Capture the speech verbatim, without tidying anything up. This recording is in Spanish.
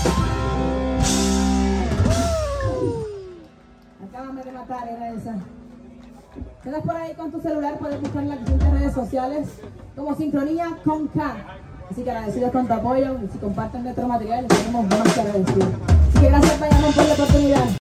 Acábame de matar, era esa. Tienes por ahí con tu celular, puedes buscar en las distintas redes sociales como Sincronía con K. Así que agradecidos con tu apoyo y si comparten nuestro material, les tenemos más que agradecido. Así que gracias, Bayamón, por la oportunidad.